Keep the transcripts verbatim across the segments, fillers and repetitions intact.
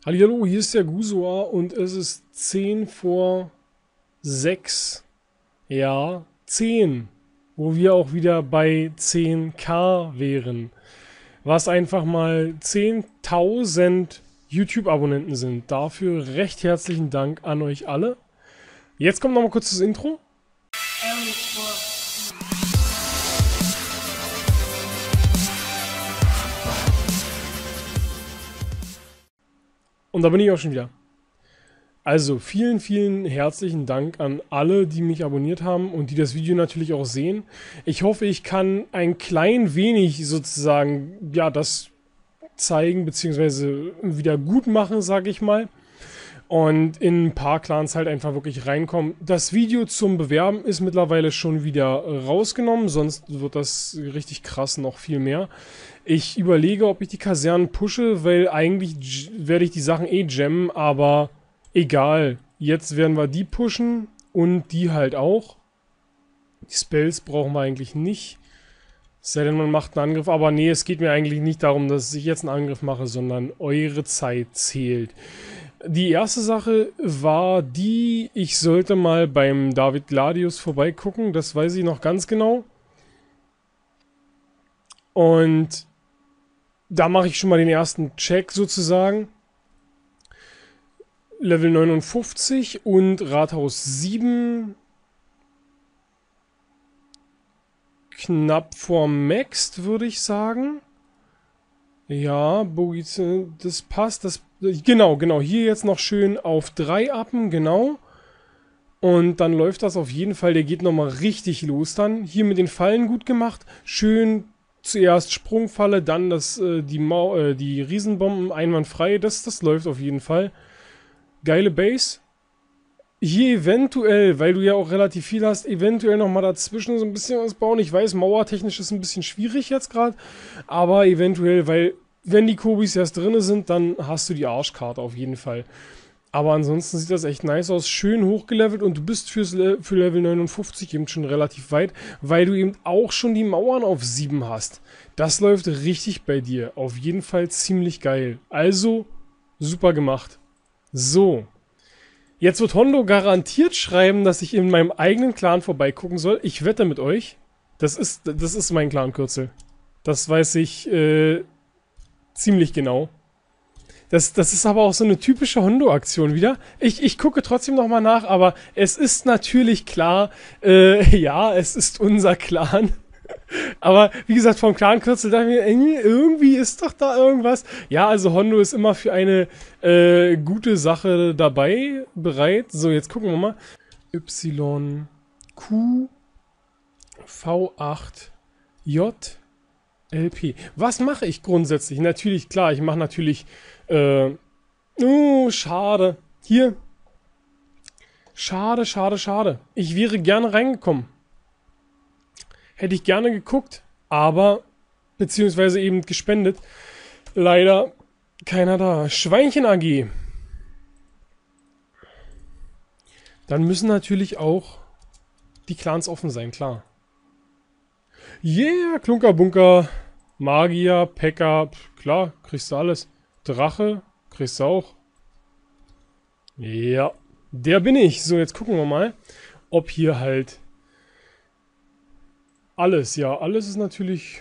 Hallihallo, hier ist der Gusua und es ist zehn vor sechs. Ja, zehn. Wo wir auch wieder bei zehn K wären. Was einfach mal zehntausend YouTube-Abonnenten sind. Dafür recht herzlichen Dank an euch alle. Jetzt kommt nochmal kurz das Intro. Und da bin ich auch schon wieder. Also vielen, vielen herzlichen Dank an alle, die mich abonniert haben und die das Video natürlich auch sehen. Ich hoffe, ich kann ein klein wenig sozusagen, ja, das zeigen bzw. wieder gut machen, sage ich mal. Und in ein paar Clans halt einfach wirklich reinkommen. Das Video zum Bewerben ist mittlerweile schon wieder rausgenommen, sonst wird das richtig krass noch viel mehr. Ich überlege, ob ich die Kasernen pushe, weil eigentlich werde ich die Sachen eh jammen, aber egal. Jetzt werden wir die pushen und die halt auch. Die Spells brauchen wir eigentlich nicht. Es sei denn, man macht einen Angriff, aber nee, es geht mir eigentlich nicht darum, dass ich jetzt einen Angriff mache, sondern eure Zeit zählt. Die erste Sache war die, ich sollte mal beim David Gladius vorbeigucken, das weiß ich noch ganz genau. Und da mache ich schon mal den ersten Check sozusagen. Level neunundfünfzig und Rathaus sieben. Knapp vor Maxed, würde ich sagen. Ja, Bogice, das passt. Das, genau, genau. Hier jetzt noch schön auf drei appen, genau. Und dann läuft das auf jeden Fall. Der geht nochmal richtig los dann. Hier mit den Fallen gut gemacht. Schön zuerst Sprungfalle, dann das, äh, die, Mau äh, die Riesenbomben einwandfrei. Das, das läuft auf jeden Fall. Geile Base. Hier eventuell, weil du ja auch relativ viel hast, eventuell nochmal dazwischen so ein bisschen was bauen. Ich weiß, mauertechnisch ist ein bisschen schwierig jetzt gerade, aber eventuell, weil wenn die Kobis erst drin sind, dann hast du die Arschkarte auf jeden Fall. Aber ansonsten sieht das echt nice aus, schön hochgelevelt und du bist fürs Le für Level neunundfünfzig eben schon relativ weit, weil du eben auch schon die Mauern auf sieben hast. Das läuft richtig bei dir, auf jeden Fall ziemlich geil. Also, super gemacht. So. Jetzt wird Hondo garantiert schreiben, dass ich in meinem eigenen Clan vorbeigucken soll. Ich wette mit euch. Das ist, das ist mein Clan-Kürzel. Das weiß ich äh, ziemlich genau. Das, das ist aber auch so eine typische Hondo-Aktion wieder. Ich, ich gucke trotzdem nochmal nach, aber es ist natürlich klar, äh, ja, es ist unser Clan. Aber wie gesagt, vom Clan-Kürzel dachte ich mir, irgendwie ist doch da irgendwas. Ja, also Hondo ist immer für eine äh, gute Sache dabei, bereit. So, jetzt gucken wir mal. Y Q V acht J L P. Was mache ich grundsätzlich? Natürlich, klar, ich mache natürlich... Äh, oh, schade. Hier. Schade, schade, schade. Ich wäre gerne reingekommen. Hätte ich gerne geguckt, aber, beziehungsweise eben gespendet. Leider keiner da. Schweinchen A G. Dann müssen natürlich auch die Clans offen sein, klar. Yeah, Klunkerbunker, Magier, Pekka, klar, kriegst du alles. Drache, kriegst du auch. Ja, der bin ich. So, jetzt gucken wir mal, ob hier halt... Alles, ja, alles ist natürlich...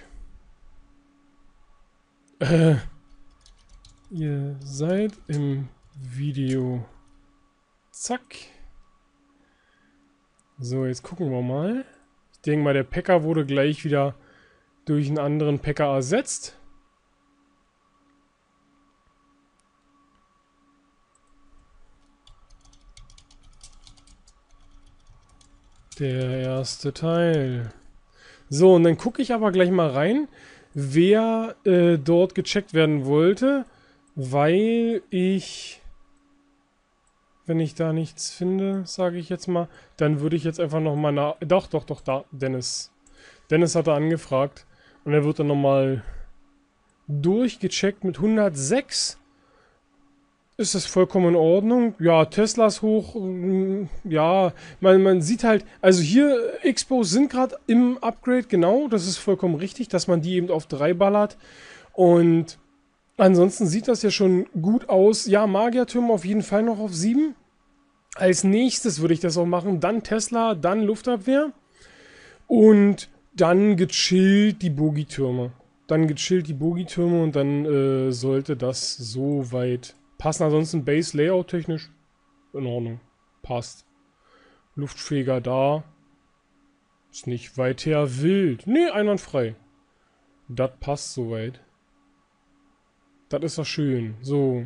Äh, ihr seid im Video. Zack. So, jetzt gucken wir mal. Ich denke mal, der Pekka wurde gleich wieder durch einen anderen Pekka ersetzt. Der erste Teil. So, und dann gucke ich aber gleich mal rein, wer äh, dort gecheckt werden wollte, weil ich, wenn ich da nichts finde, sage ich jetzt mal, dann würde ich jetzt einfach nochmal nach... Doch, doch, doch, da, Dennis. Dennis hatte angefragt und er wird dann nochmal durchgecheckt mit hundertsechs. Ist das vollkommen in Ordnung? Ja, Teslas hoch, ja, man, man sieht halt, also hier, Expos sind gerade im Upgrade, genau, das ist vollkommen richtig, dass man die eben auf drei ballert und Ansonsten sieht das ja schon gut aus. Ja, Magiertürme auf jeden Fall noch auf sieben. Als nächstes würde ich das auch machen. Dann Tesla, dann Luftabwehr. Und dann gechillt die Bogietürme. Dann gechillt die Bogietürme und dann äh, sollte das so weit passen. Ansonsten Base Layout technisch in Ordnung. Passt. Luftschläger da. Ist nicht weit her wild. Nee, einwandfrei. Das passt soweit. Das ist doch schön. So.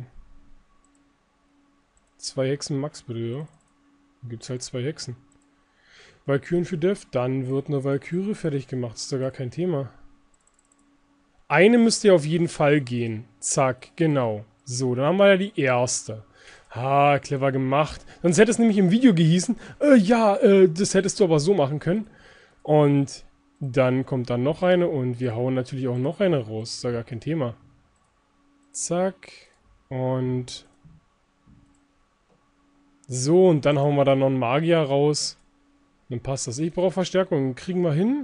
Zwei Hexen Max bitte, ja. Dann gibt's halt zwei Hexen. Valkyren für Dev, dann wird eine Valkyrie fertig gemacht. Ist doch gar kein Thema. Eine müsste ja auf jeden Fall gehen. Zack, genau. So, dann haben wir ja die erste. Ha, clever gemacht. Sonst hätte es nämlich im Video gehießen, äh, ja, äh, das hättest du aber so machen können. Und dann kommt dann noch eine und wir hauen natürlich auch noch eine raus. Ist doch gar kein Thema. Zack. Und so, und dann hauen wir da noch einen Magier raus. Dann passt das. Ich brauche Verstärkung. Kriegen wir hin?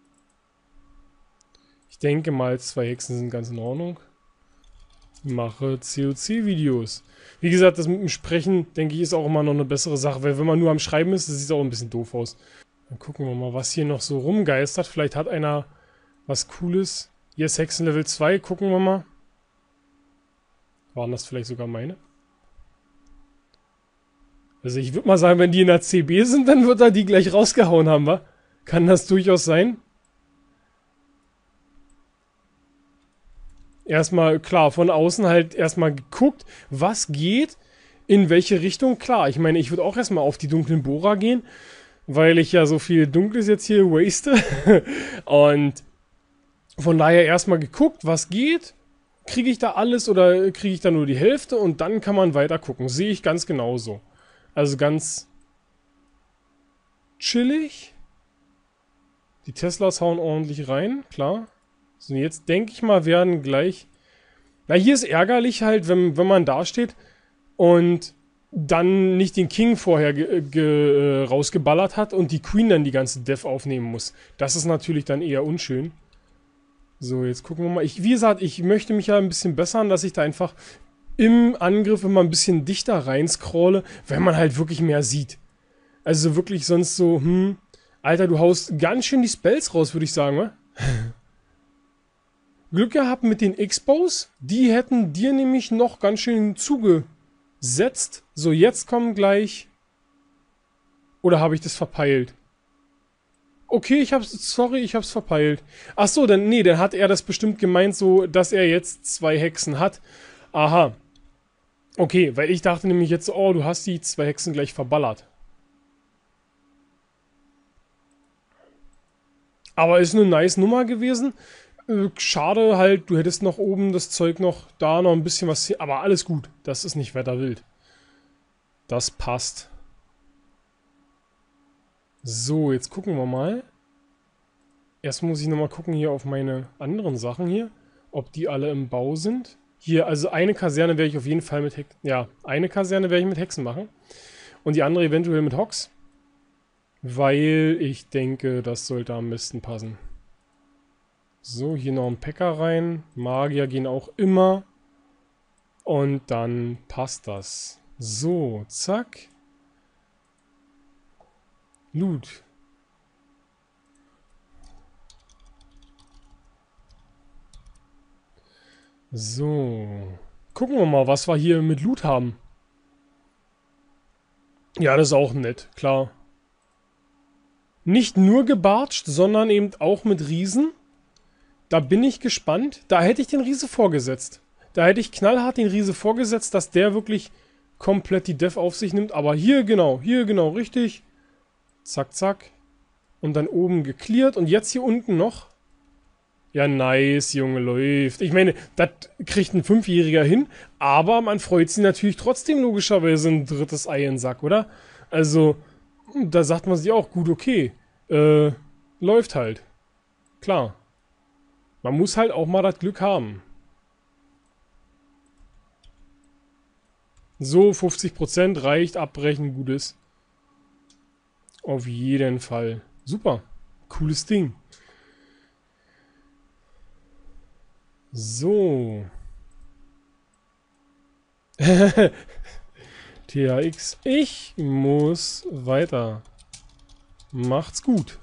Ich denke mal, zwei Hexen sind ganz in Ordnung. Mache C O C-Videos. Wie gesagt, das mit dem Sprechen, denke ich, ist auch immer noch eine bessere Sache, weil wenn man nur am Schreiben ist, das sieht auch ein bisschen doof aus. Dann gucken wir mal, was hier noch so rumgeistert. Vielleicht hat einer was Cooles. Hier ist Hexen Level zwei, gucken wir mal. Waren das vielleicht sogar meine? Also ich würde mal sagen, wenn die in der C B sind, dann wird er die gleich rausgehauen haben, wa? Kann das durchaus sein? Erstmal, klar, von außen halt erstmal geguckt, was geht, in welche Richtung. Klar, ich meine, ich würde auch erstmal auf die dunklen Bohrer gehen, weil ich ja so viel Dunkles jetzt hier waste. Und von daher erstmal geguckt, was geht. Kriege ich da alles oder kriege ich da nur die Hälfte? Und dann kann man weiter gucken. Sehe ich ganz genauso. Also ganz chillig. Die Teslas hauen ordentlich rein, klar. So, jetzt denke ich mal, werden gleich... Na, hier ist ärgerlich halt, wenn, wenn man da steht und dann nicht den King vorher ge, ge, rausgeballert hat und die Queen dann die ganze Dev aufnehmen muss. Das ist natürlich dann eher unschön. So, jetzt gucken wir mal. Ich, wie gesagt, ich möchte mich ja ein bisschen bessern, dass ich da einfach im Angriff immer ein bisschen dichter reinscrolle, wenn man halt wirklich mehr sieht. Also wirklich sonst so, hm, Alter, du haust ganz schön die Spells raus, würde ich sagen, wa? Glück gehabt mit den Expos. Die hätten dir nämlich noch ganz schön zugesetzt. So, jetzt kommen gleich... Oder habe ich das verpeilt? Okay, ich hab's... Sorry, ich hab's verpeilt. Ach so, dann... Nee, dann hat er das bestimmt gemeint so, dass er jetzt zwei Hexen hat. Aha. Okay, weil ich dachte nämlich jetzt, oh, du hast die zwei Hexen gleich verballert. Aber ist eine nice Nummer gewesen. Schade halt, du hättest noch oben das Zeug noch, da noch ein bisschen was... Aber alles gut, das ist nicht wetterwild. Das passt. So, jetzt gucken wir mal. Erst muss ich nochmal gucken hier auf meine anderen Sachen hier, ob die alle im Bau sind. Hier, also eine Kaserne werde ich auf jeden Fall mit Hexen... Ja, eine Kaserne werde ich mit Hexen machen. Und die andere eventuell mit Hogs. Weil ich denke, das sollte am besten passen. So, hier noch ein Packer rein. Magier gehen auch immer. Und dann passt das. So, zack. Loot. So. Gucken wir mal, was wir hier mit Loot haben. Ja, das ist auch nett, klar. Nicht nur gebartscht, sondern eben auch mit Riesen. Da bin ich gespannt. Da hätte ich den Riese vorgesetzt. Da hätte ich knallhart den Riese vorgesetzt, dass der wirklich komplett die Dev auf sich nimmt. Aber hier genau, hier genau, richtig. Zack, zack. Und dann oben gecleart. Und jetzt hier unten noch. Ja, nice, Junge, läuft. Ich meine, das kriegt ein Fünfjähriger hin. Aber man freut sich natürlich trotzdem logischerweise ein drittes Ei in den Sack, oder? Also, da sagt man sich auch, gut, okay. Äh, läuft halt. Klar. Man muss halt auch mal das Glück haben. So, fünfzig Prozent reicht, abbrechen, gutes. Auf jeden Fall. Super. Cooles Ding. So. T H X, ich muss weiter. Macht's gut.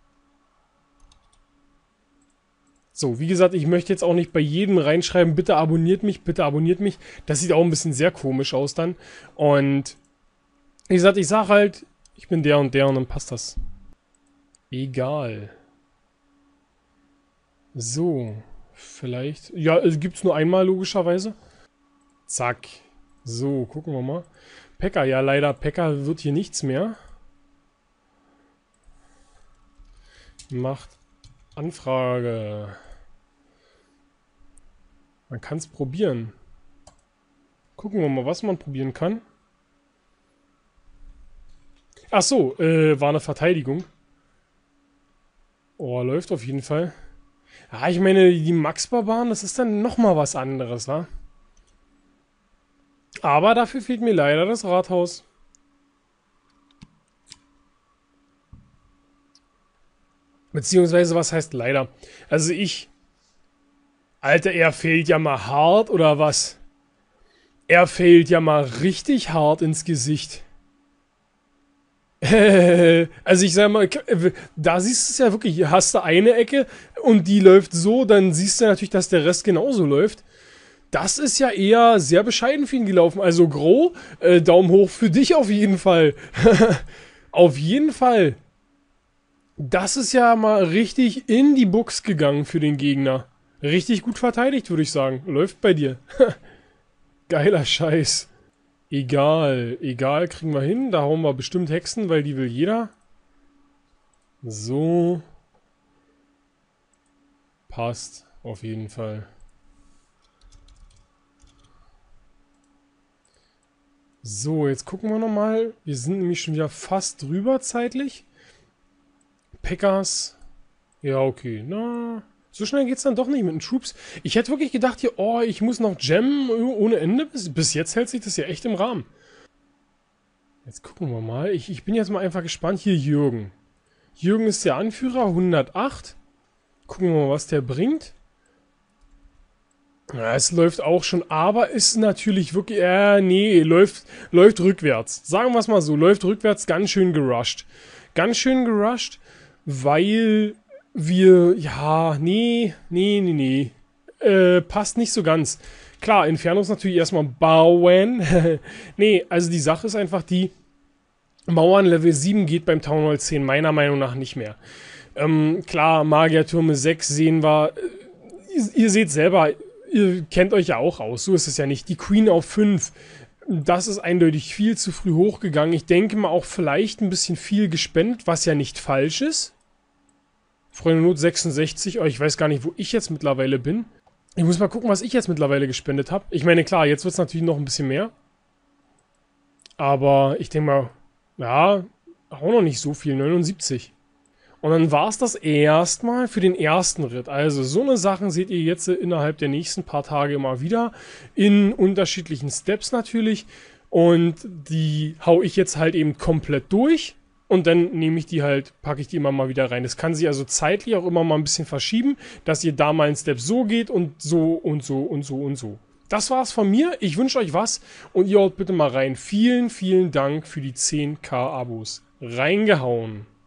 So, wie gesagt, ich möchte jetzt auch nicht bei jedem reinschreiben, bitte abonniert mich, bitte abonniert mich. Das sieht auch ein bisschen sehr komisch aus dann. Und wie gesagt, ich sag halt, ich bin der und der und dann passt das. Egal. So, vielleicht. Ja, es gibt's nur einmal logischerweise. Zack. So, gucken wir mal. Pekka, ja leider, Pekka wird hier nichts mehr. Macht Anfrage. Man kann es probieren. Gucken wir mal, was man probieren kann. Ach so, äh, war eine Verteidigung. Oh, läuft auf jeden Fall. Ja, ich meine, die Max-Barbaren, das ist dann nochmal was anderes, wa? Aber dafür fehlt mir leider das Rathaus. Beziehungsweise, was heißt leider? Also ich... Alter, er fehlt ja mal hart, oder was? Er fehlt ja mal richtig hart ins Gesicht. Also ich sag mal, da siehst du es ja wirklich, hier hast du eine Ecke und die läuft so, dann siehst du natürlich, dass der Rest genauso läuft. Das ist ja eher sehr bescheiden für ihn gelaufen. Also Gro, äh, Daumen hoch für dich auf jeden Fall. Auf jeden Fall. Das ist ja mal richtig in die Box gegangen für den Gegner. Richtig gut verteidigt, würde ich sagen. Läuft bei dir. Geiler Scheiß. Egal, egal, kriegen wir hin. Da hauen wir bestimmt Hexen, weil die will jeder. So. Passt, auf jeden Fall. So, jetzt gucken wir nochmal. Wir sind nämlich schon wieder fast drüber zeitlich. Pekkas. Ja, okay. Na, so schnell geht's dann doch nicht mit den Troops. Ich hätte wirklich gedacht hier, oh, ich muss noch jammen ohne Ende. Bis, bis jetzt hält sich das ja echt im Rahmen. Jetzt gucken wir mal. Ich, ich bin jetzt mal einfach gespannt. Hier Jürgen. Jürgen ist der Anführer, hundertacht. Gucken wir mal, was der bringt. Ja, es läuft auch schon, aber ist natürlich wirklich, äh, nee, läuft, läuft rückwärts. Sagen wir es mal so, läuft rückwärts ganz schön gerusht. Ganz schön gerusht, weil wir, ja, nee, nee, nee, nee, äh, passt nicht so ganz. Klar, Inferno ist natürlich erstmal bauen. Nee, also die Sache ist einfach die, Mauern Level sieben geht beim Town Hall zehn meiner Meinung nach nicht mehr. Ähm, klar, Magiertürme sechs sehen wir, ihr, ihr seht selber, ihr kennt euch ja auch aus, so ist es ja nicht. Die Queen auf fünf, das ist eindeutig viel zu früh hochgegangen. Ich denke mal auch vielleicht ein bisschen viel gespendet, was ja nicht falsch ist. Freunde Not sechsundsechzig, oh, ich weiß gar nicht, wo ich jetzt mittlerweile bin. Ich muss mal gucken, was ich jetzt mittlerweile gespendet habe. Ich meine, klar, jetzt wird es natürlich noch ein bisschen mehr. Aber ich denke mal, ja, auch noch nicht so viel, neunundsiebzig. Und dann war es das erstmal für den ersten Ritt. Also so eine Sachen seht ihr jetzt innerhalb der nächsten paar Tage immer wieder. In unterschiedlichen Steps natürlich. Und die hau ich jetzt halt eben komplett durch. Und dann nehme ich die halt, packe ich die immer mal wieder rein. Das kann sich also zeitlich auch immer mal ein bisschen verschieben, dass ihr da mal einen Step so geht und so und so und so und so. Das war's von mir. Ich wünsche euch was und ihr haut bitte mal rein. Vielen, vielen Dank für die zehn K Abos. Reingehauen.